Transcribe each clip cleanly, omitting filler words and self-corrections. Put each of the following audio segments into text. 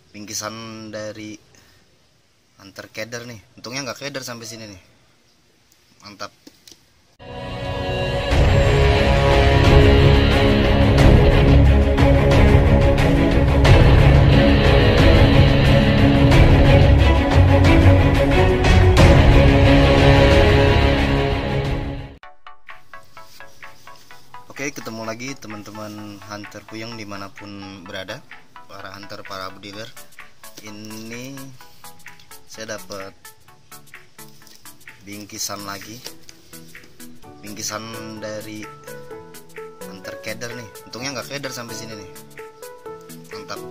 bingkisan dari Hunter Keder nih. Untungnya nggak keder sampai sini nih. Mantap. Oke, ketemu lagi teman-teman hunter puyeng dimanapun berada, para hunter, para budiler. Ini saya dapat bingkisan lagi, bingkisan dari Hunter Keder nih. Untungnya nggak keder sampai sini nih. Mantap.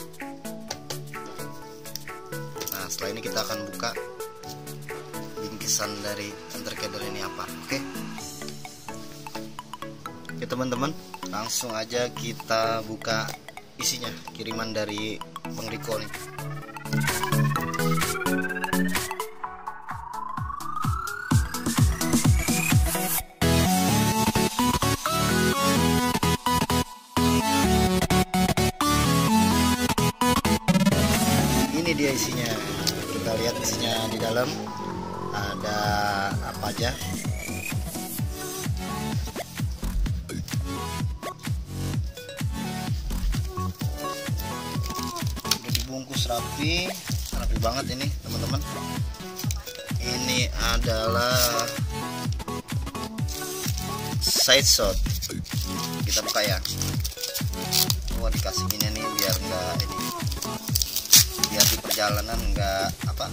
Nah, setelah ini kita akan buka bingkisan dari Hunter Keder ini apa. Oke teman-teman, langsung aja kita buka isinya, kiriman dari Bang Riko nih. Ini dia isinya. Kita lihat isinya di dalam ada apa aja. Bungkus rapi banget ini teman-teman. Ini adalah side shot. Kita buka ya. Wah, dikasih gini nih biar enggak ini, biar di perjalanan enggak apa,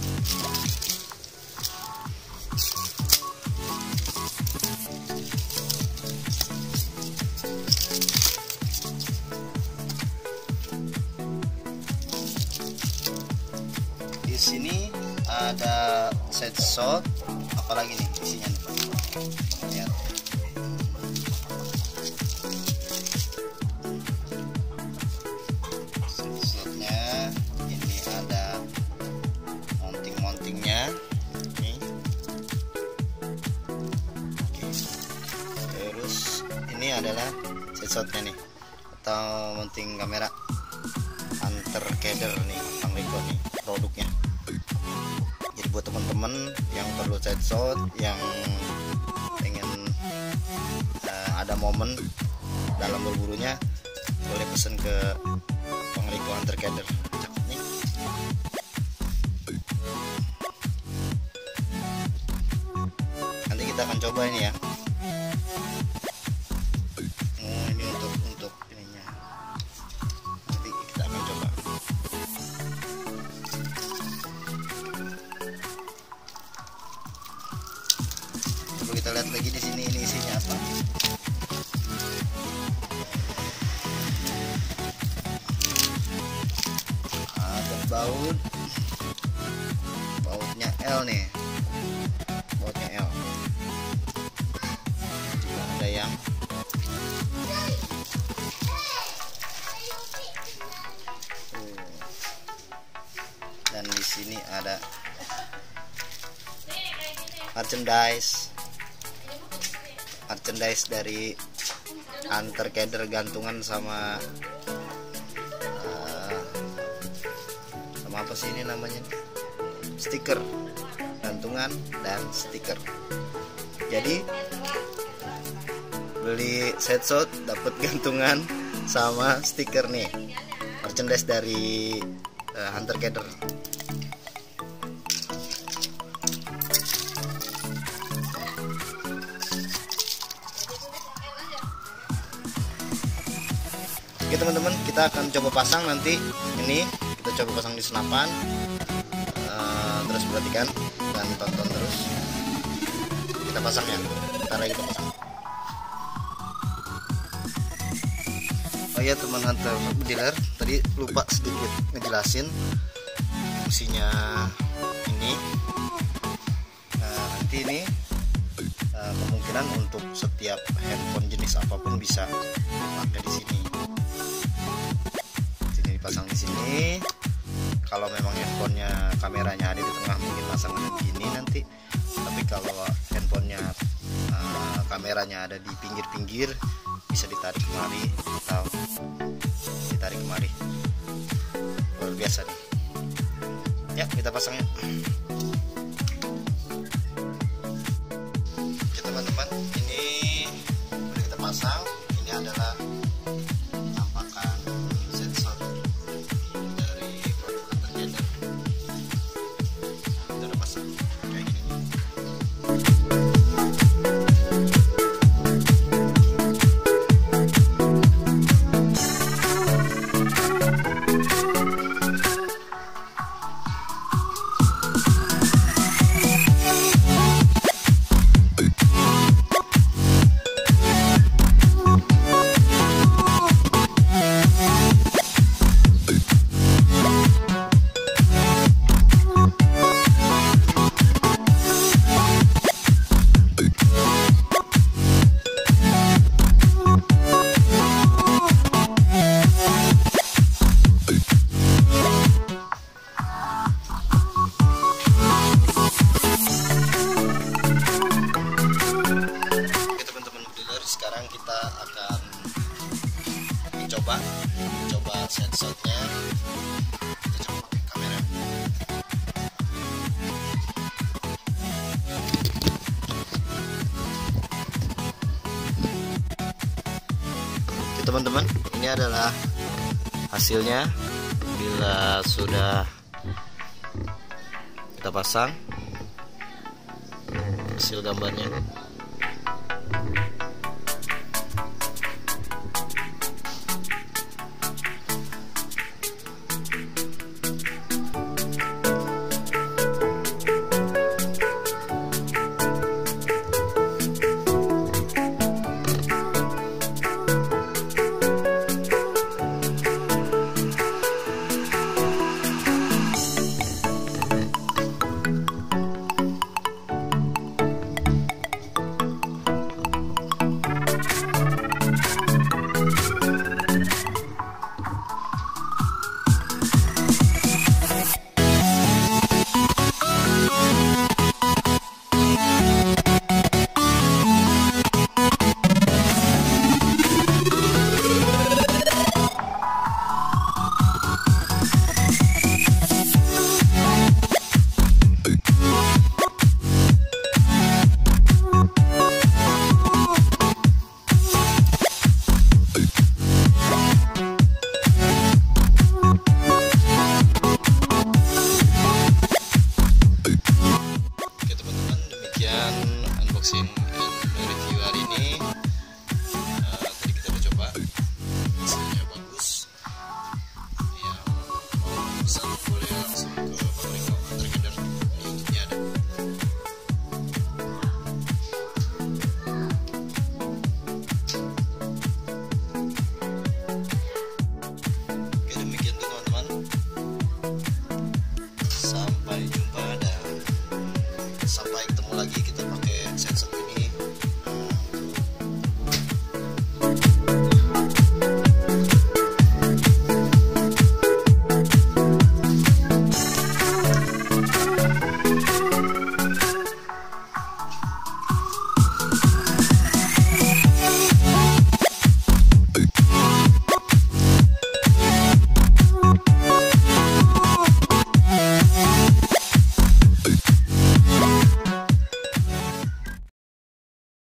di sini ada set shot, apalagi nih isinya nih. Lihat. Set shotnya ini ada mountingnya. Nih. Oke. Terus ini adalah set shotnya nih, atau mounting kamera Hunter Keder nih, Bang Riko nih produknya. Jadi buat teman-teman yang perlu set shot, yang pengen ada momen dalam berburunya, boleh pesen ke Bang Riko Hunter Keder. Cakep nih. Nanti kita akan coba ini ya. Ini untuk ininya. Nanti kita akan coba. Coba kita lihat lagi di sini, ini isinya apa. Ada bautnya L nih, bautnya L. Juga ada yang dan di sini ada merchandise dari Hunter Keder, gantungan sama apa sih ini namanya, stiker, gantungan dan stiker. Jadi beli set shot dapat gantungan sama stiker nih, merchandise dari Hunter Keder. Oke teman-teman, kita akan coba pasang nanti. Ini kita coba pasang di senapan. Terus perhatikan dan tonton terus. Kita pasang ya. Bentar lagi kita pasang. Oh iya teman hunter dealer, tadi lupa sedikit ngejelasin fungsinya ini. Nanti ini kemungkinan untuk setiap handphone jenis apapun bisa pakai di sini. Pasang di sini. Kalau memang handphonenya kameranya ada di tengah, mungkin pasang begini nanti. Tapi kalau handphonenya kameranya ada di pinggir-pinggir, bisa ditarik kemari atau ditarik kemari. Luar biasa nih. Ya, kita pasang ya. Oke teman-teman, ini udah kita pasang. Ini adalah penampakan sensor dari produk Hunter Gather. Kita udah pasang kayak gini. Sekarang kita akan mencoba sensornya. Kita coba pakai kamera. Oke teman-teman, ini adalah hasilnya bila sudah kita pasang. Hasil gambarnya. Unboxing dan review hari ini. Tadi kita udah coba, hasilnya bagus. Yang mau pesan boleh langsung ke